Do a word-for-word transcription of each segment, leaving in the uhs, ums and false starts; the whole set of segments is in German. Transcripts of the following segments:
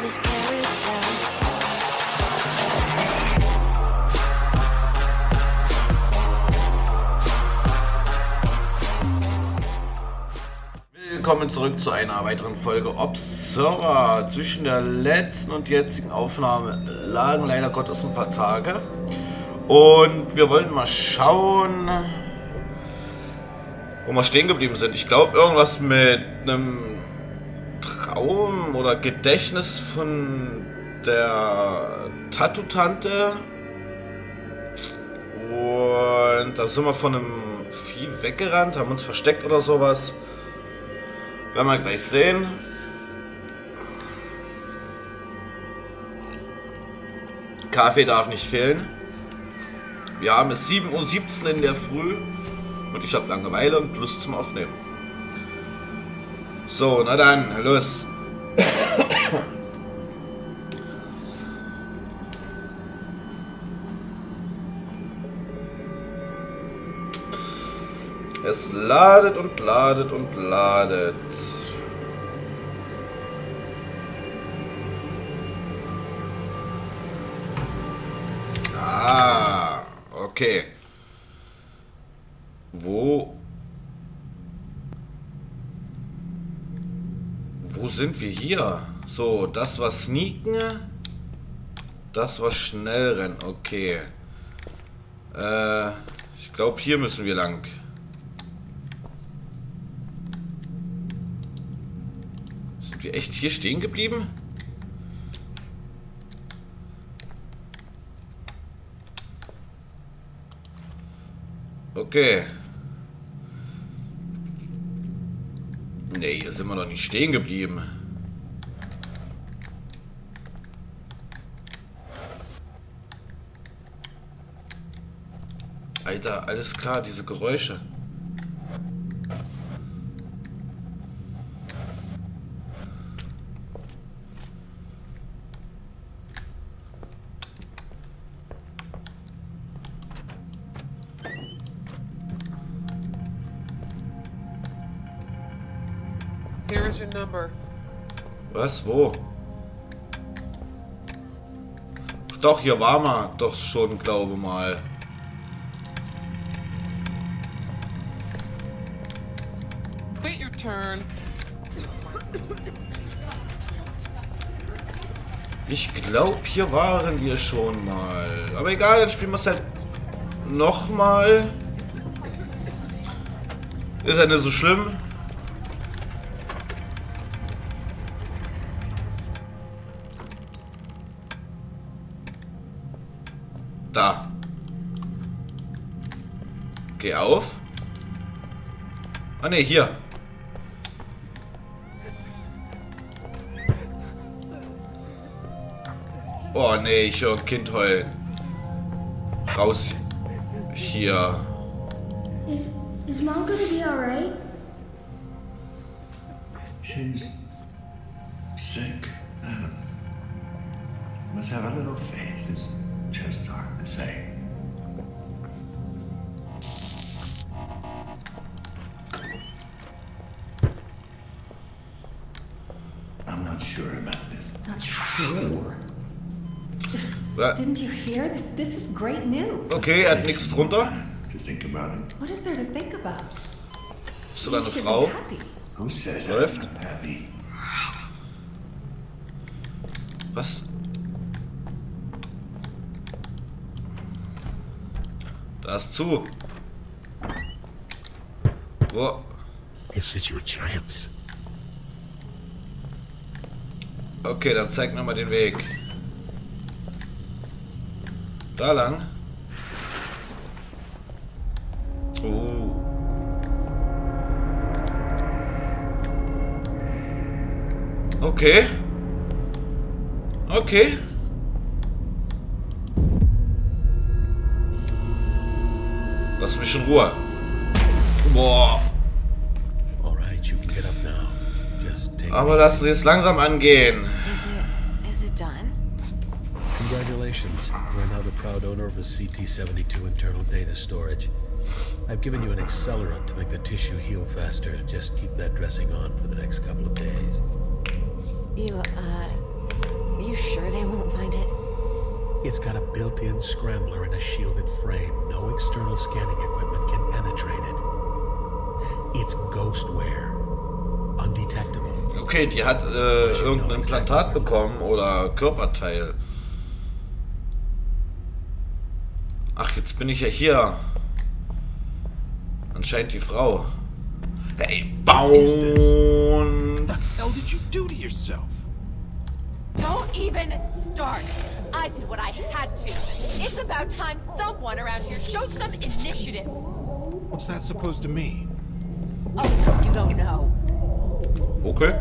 this carousel. Willkommen zurück zu einer weiteren Folge Observer. Zwischen der letzten und jetzigen Aufnahme lagen leider Gottes ein paar Tage. Und wir wollten mal schauen, wo wir stehen geblieben sind. Ich glaube, irgendwas mit einem Traum oder Gedächtnis von der Tattoo-Tante. Und da sind wir von einem Vieh weggerannt, haben uns versteckt oder sowas. Werden wir gleich sehen. Kaffee darf nicht fehlen. Wir haben es sieben Uhr siebzehn in der Früh und ich habe Langeweile und Lust zum Aufnehmen. So, na dann, los. Es ladet und ladet und ladet. Ah, okay. Wo? Wo sind wir hier? So, das war Sneaken. Das war Schnellrennen. Okay. Äh, ich glaube, hier müssen wir lang. Sind wir echt hier stehen geblieben? Okay. Nee, hier sind wir doch nicht stehen geblieben. Alter, alles klar, diese Geräusche. Here is your number. Was? Wo? Doch, hier war man doch schon, glaube mal. Wait your turn. Ich glaube, hier waren wir schon mal. Aber egal, dann spielen wir es halt nochmal. Ist ja nicht so schlimm. Da. Geh auf. Ah ne, hier. Oh ne, ich höre ein Kind heulen. Raus hier. Is is Mom gonna be alright? She's sick, Adam. Must have a little faith. It's just hard to say. I'm not sure about this. Not sure. Ja. Didn't you hear? This, this is great news. Okay, er hat nichts drunter. To think about it. What is there to think about? Ist sogar eine You should Frau. be happy. Who says Läuft. I'm not happy? Was? Da ist zu. Wo? This is your chance. Okay, dann zeig mir mal den Weg. Da lang. Oh. Okay. Okay. Lass mich in Ruhe. Boah. All right, you can get up now. Just take Aber it lass easy. uns jetzt langsam angehen. Is it is it done? Congratulations. You are now the proud owner of a C T seventy-two internal data storage. I've given you an accelerant to make the tissue heal faster. Just keep that dressing on for the next couple of days. You uh It's got a built-in scrambler and a shielded frame. No external scanning equipment can penetrate it. It's ghostware. Undetectable. Okay, die hat äh, irgendein Implantat bekommen oder Körperteil. Ach, jetzt bin ich ja hier. Anscheinend die Frau. Hey, Bound! What the hell did you do to yourself? Don't even start. I did what I had to. It's about time someone around here showed some initiative. What's that supposed to mean? Oh, you don't know. Okay.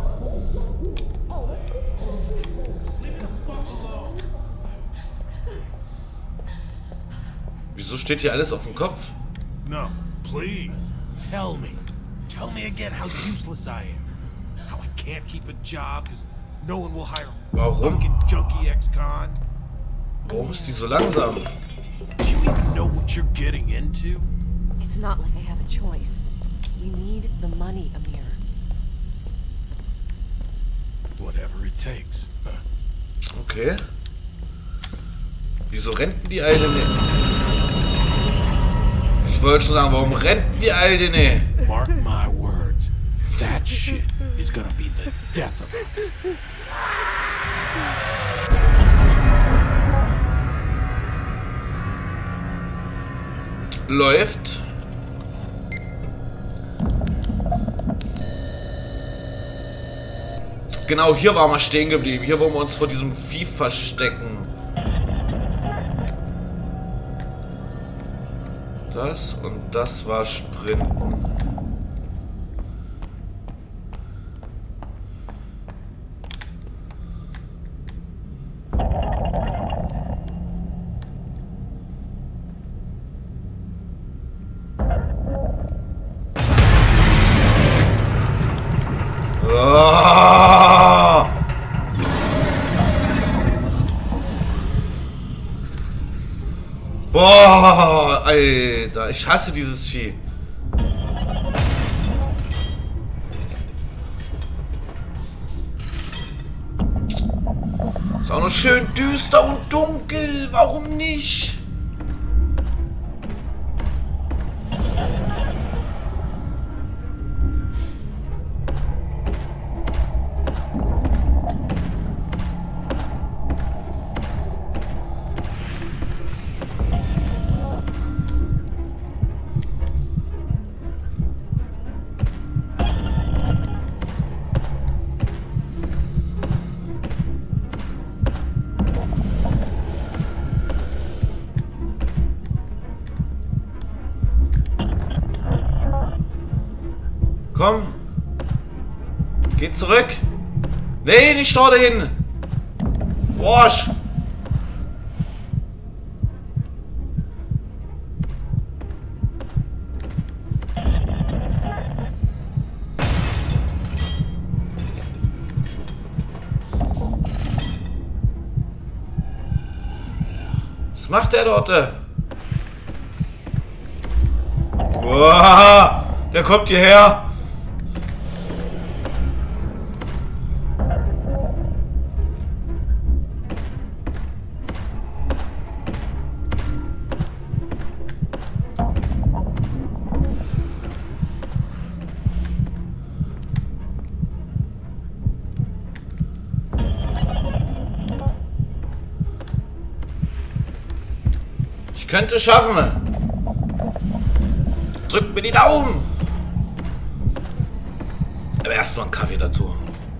Wieso steht hier alles auf dem Kopf? No, please. Tell me. Tell me again how useless I am. How I can't keep a job because no one will hire Warum? fucking junkie ex-con. Warum ist die so langsam? Do you even know what you're getting into? It's not like I have a choice. We need the money, Amir. Whatever it takes. Huh. Okay. Wieso rennt die Alte nicht? Ich wollte schon sagen, warum rennt die Alte nicht? Mark my words. That shit is gonna be the death of us. Läuft. Genau, hier waren wir stehen geblieben. Hier wollen wir uns vor diesem Vieh verstecken. Das und das war Sprinten. Boah, Alter, ich hasse dieses Vieh. Ist auch noch schön düster und dunkel, warum nicht? Komm. Geh zurück. Nee, nicht da dahin. Wasch. Was macht der dort? Boah, der kommt hierher. Könnte schaffen. Drückt mir die Daumen. Aber erstmal einen Kaffee dazu.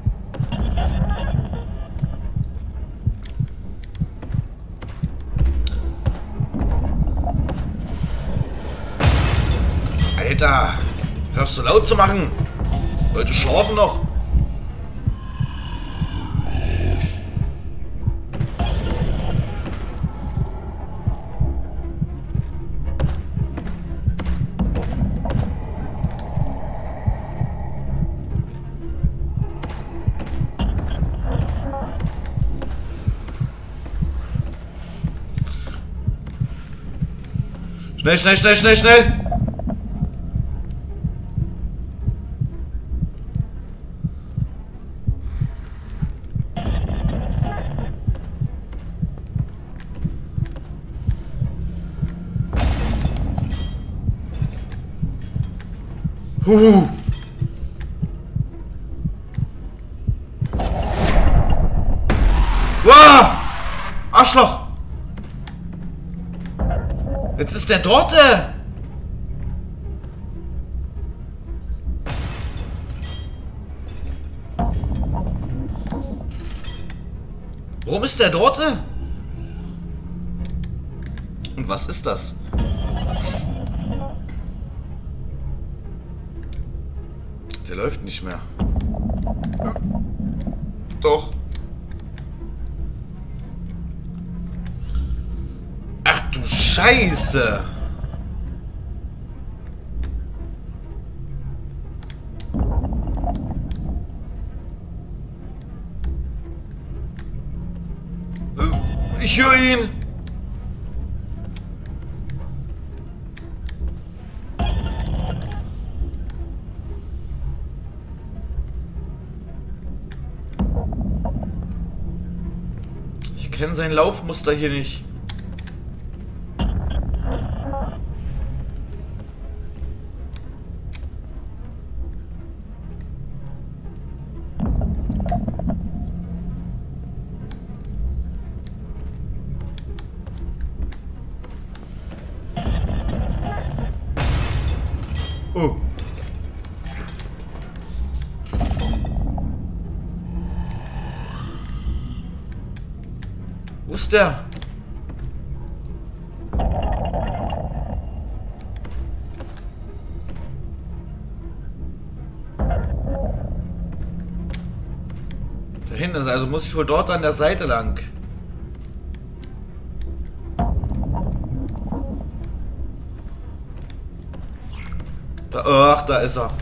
Alter, hörst du laut zu machen? Leute schlafen noch. Schnell, schnell, schnell, schnell, schnell! Uh. Wow! Arschloch! Jetzt ist der dort! Warum ist der dort? Und was ist das? Der läuft nicht mehr. Doch. Ach du Scheiße. Ich höre ihn. Ich kenne sein Laufmuster hier nicht. Oh. Wo ist der? Da hinten ist, also muss ich wohl dort an der Seite lang. Da, ach, da ist er.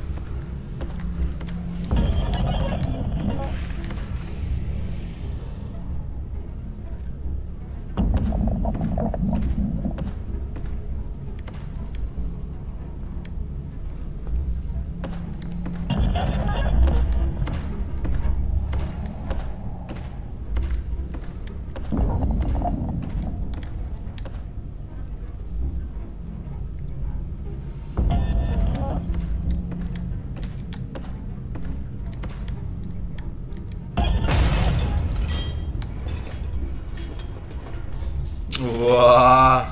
Boah.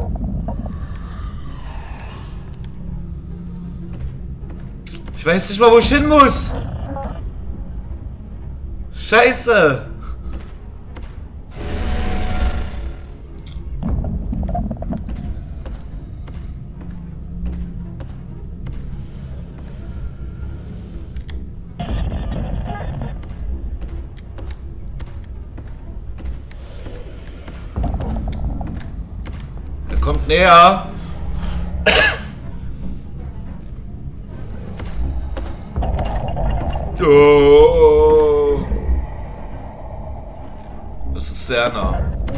Ich weiß nicht mal, wo ich hin muss. Scheiße. Er kommt näher. Oh. Das ist sehr nah.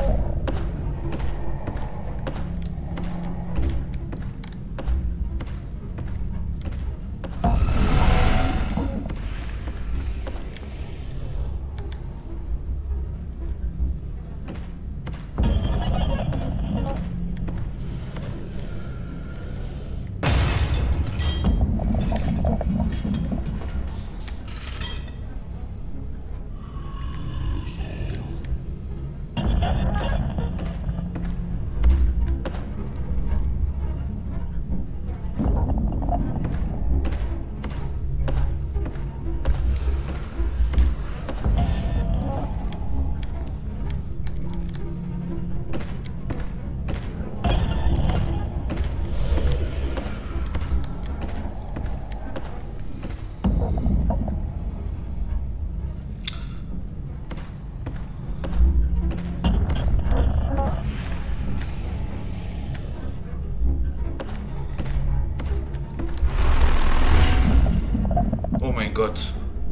Oh mein Gott.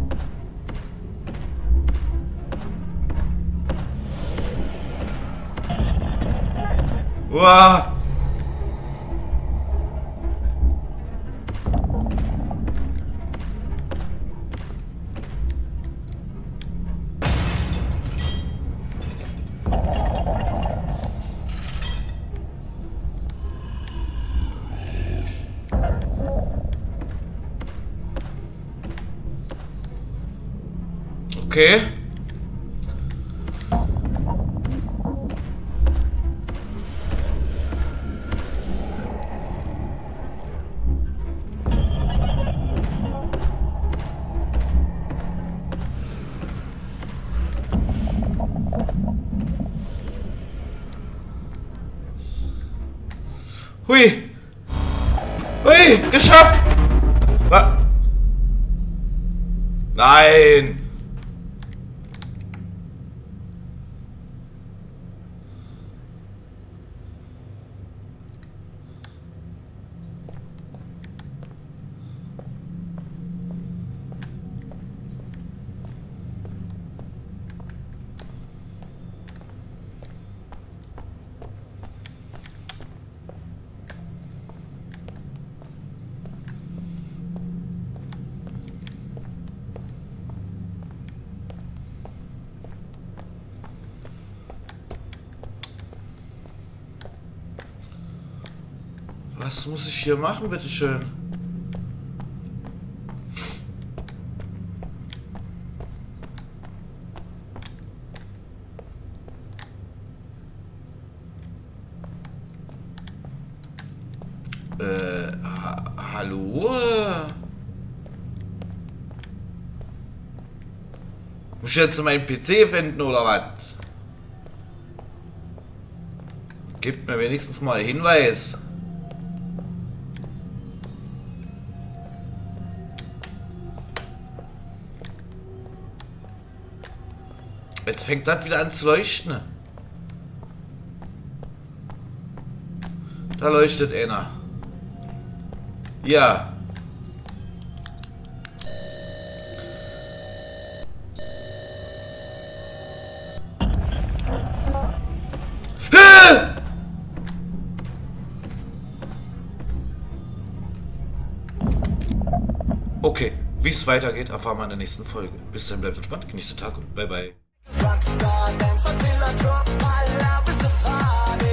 Wow. Okay. Hui! Hui! Geschafft! Was? Nein! Was muss ich hier machen, bitteschön? Äh, ha hallo? Muss ich jetzt meinen P C finden oder was? Gebt mir wenigstens mal einen Hinweis. Jetzt fängt das wieder an zu leuchten. Da leuchtet einer. Ja. Okay, wie es weitergeht, erfahren wir in der nächsten Folge. Bis dann, bleibt entspannt, genießt den Tag und bye bye. Rockstar dance until I drop my love is a party.